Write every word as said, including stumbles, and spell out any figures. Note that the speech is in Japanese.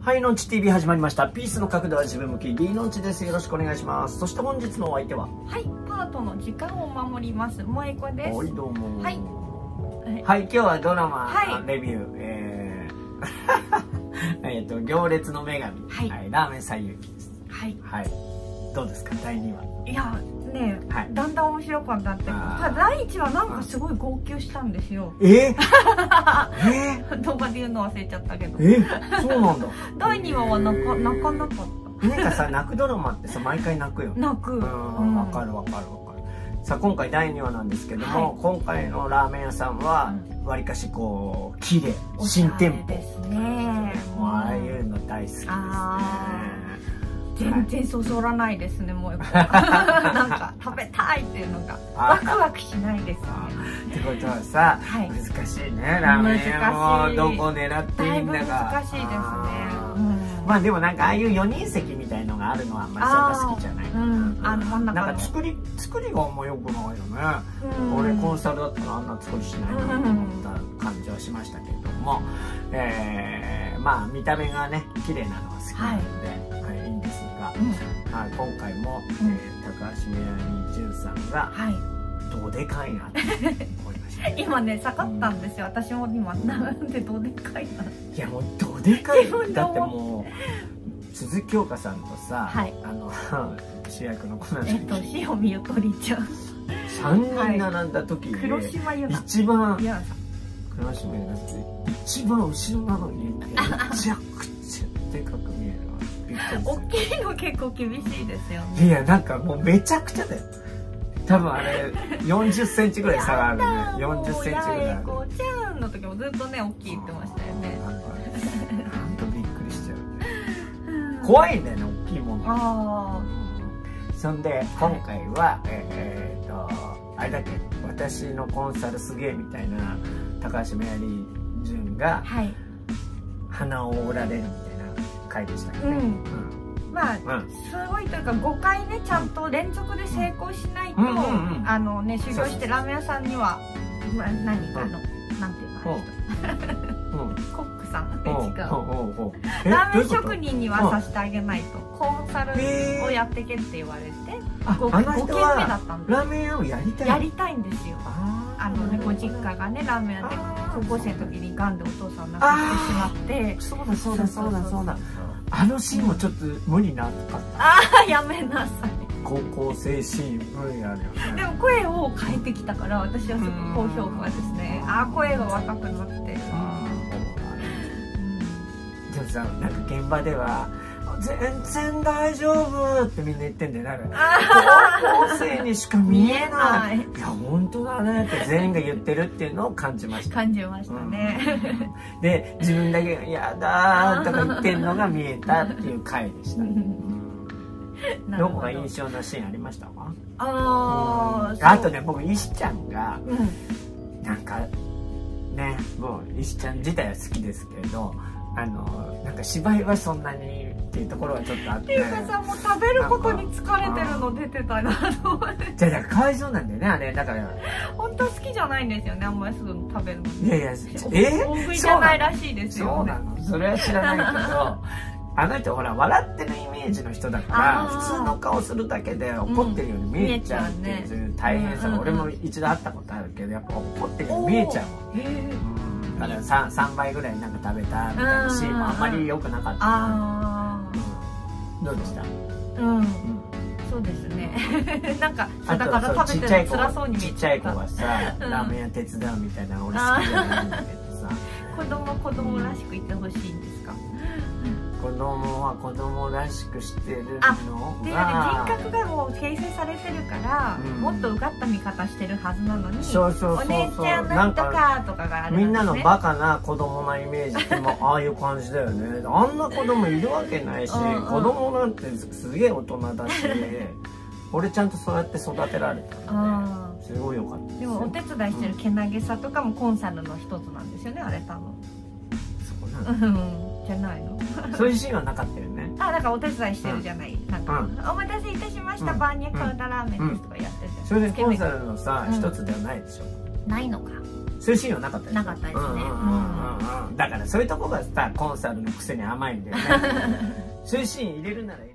はい、のんち ティーブイ 始まりました。ピースの角度は自分向き、リーのんちです。よろしくお願いします。そして本日のお相手は、 はい、パートの時間を守ります萌子です。 はい、どうも。 はい、 はい、今日はドラマはいレビュー、えー、えっと行列の女神、 はいはい、ラーメン最優記です。 はい、 はい、どうですかだいにわ。 いやね、 はい、 だんだん面白かったって。ただだいいちわなんかすごい号泣したんですよ。 えー、えー、動画で言うの忘れちゃったけど。 えー、そうなんだ。 だいにわは泣か泣かなかった。 なんかさ、泣くドラマってさ、毎回泣くよ。 泣く。 うん、わかるわかるわかる。さあ今回だいにわなんですけども、はい、今回のラーメン屋さんはわりかしこう綺麗、新店舗ですね。 もうああいうの大好きですね。 全然そそらないですね、もうなんか食べたいっていうのがワクワクしないですね。 ってことはさ、はい、難しいね、ラーメン屋もどこ狙っていいんだか。 難しいですね。 まあでもなんかああいうよにん席みたいのがあるのはあんまりそんな好きじゃない。 あの真ん中のなんか作り作りがあんま良くないよね。俺コンサルだったらあんな作りしないなと思った感じはしましたけれども、えー、まあ見た目がね綺麗なのは好きなので、はい、はい、いいんですが、はい、今回も、うんえー、高橋みなみじゅんさんが、はい、どでかいなって思いました、ね、 今ね下がったんですよ、うん、私も今なんでどでかいな。 いやもうどでかいだってもう鈴木京香さんとさ、はい、あの主役の子なんだけど、 塩見ゆとりちゃんさんにん並んだ時に、 黒島優奈一番黒島優奈って一番後ろなのにめちゃくちゃでかく見えるわ。びっくりする。 大きいの結構厳しいですよね。 いやなんかもうめちゃくちゃだよ。多分あれよんじゅっセンチぐらい差があるね。よんじゅっセンチぐらいある。 こうちゃんの時もずっとね大きいって言ってましたよね。 本当びっくりしちゃう。怖いんだよね大きいもの。ああ。そんで今回は、はい、えー、っとあれだっけ、私のコンサルすげえみたいな高橋メアリージュンが、はい、鼻を折られるみたいな回でしたよね。うん、 まあ、うん、すごいというかごかいねちゃんと連続で成功しないと、あのね修行してラーメン屋さんには、まあ、何かあの、うん、なんていうのコックさん違うラーメン職人にはさせてあげないとコンサルをやってけって言われてごけんめだったんです。 ラーメン屋をやりたいやりたいんですよ。あのねご実家がねラーメン屋で高校生の時にガンでお父さんを亡くしてしまって。 そうだそうだそうだそうだ、あのシーンもちょっと無理なとか。 ああやめなさい。 高校生シーン無理あるよね。 でも声を変えてきたから私はすごく高評価ですね。ああ声が若くなって。 でもさなんか現場では全然大丈夫ってみんな言ってんだよ。なんか高校生にしか見えない。いや本当だねって全員が言ってるっていうのを感じました。 感じましたね。 うん、で自分だけが「やだ」とか言ってんのが見えたっていう回でした。どこが印象のシーンありましたか？あー、あとね僕石ちゃんが、うん、なんかねもう石ちゃん自体は好きですけれど。あのなんか芝居はそんなにっていうところはちょっとあって。っていうかさもう食べることに疲れてるの出てたなと思って。 じゃあだからかわいそうなんだよねあれだから。 本当好きじゃないんですよねあんまりすぐ食べるの。 いやいやえ大食いじゃないらしいですよ。 そうなのそれは知らないけどあの人ほら笑ってるイメージの人だから普通の顔するだけで怒ってるように見えちゃうっていう大変さが俺も一度会ったことあるけどやっぱ怒ってるように見えちゃうもん。だから 3, さんばいぐらいなんか食べたみたいなシーンもあんまり良くなかった。あ、うん、どうでした？うん、うん、 そうですね。なんかだから食べてる辛そうに見えちっちゃい子がさラーメン屋手伝うみたいなの俺好きじゃないんだけどさ。 子供子供らしくいてほしいんですか？ 子供は子供らしくしてるのが人格がもう形成されてるから、うん、もっとうがった見方してるはずなのにお姉ちゃんなんとかとかがあるんですね。 みんなのバカな子供なイメージってもああいう感じだよね。あんな子供いるわけないし子供なんてすげえ大人だし俺ちゃんとそうやって育てられたのですごいよかったです。 でもお手伝いしてるけなげさとかもコンサルの一つなんですよねあれ多分。 そうなのじゃないの？ そういうシーンはなかったよね。 あ、なんかお手伝いしてるじゃない。なんかお待たせいたしましたバーニャカウダラーメンですとかやってるじゃん。 それでコンサルのさ一つではないでしょ。 ないのか。 そういうシーンはなかったですなかったですね。 だからそういうとこがさコンサルのくせに甘いんだよねそういうシーン入れるなら